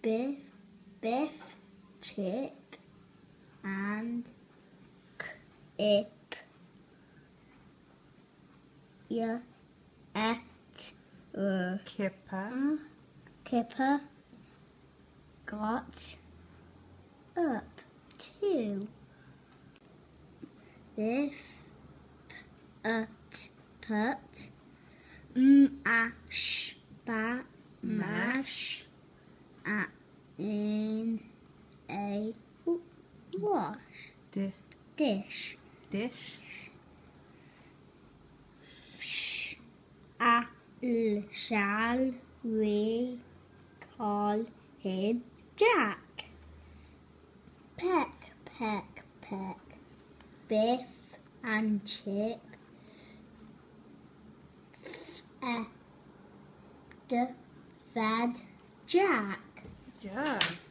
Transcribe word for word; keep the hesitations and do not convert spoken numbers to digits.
Biff, Biff, Chip, and Kip. Yeah, et, uh, Kipper. Kipper got up too. Biff, ut, put, mash, bat, mash, at, in a wash, Di dish. dish. A shall we call him Jack? Peck, peck, peck. Biff and Chip fed, fed Jack. Good job.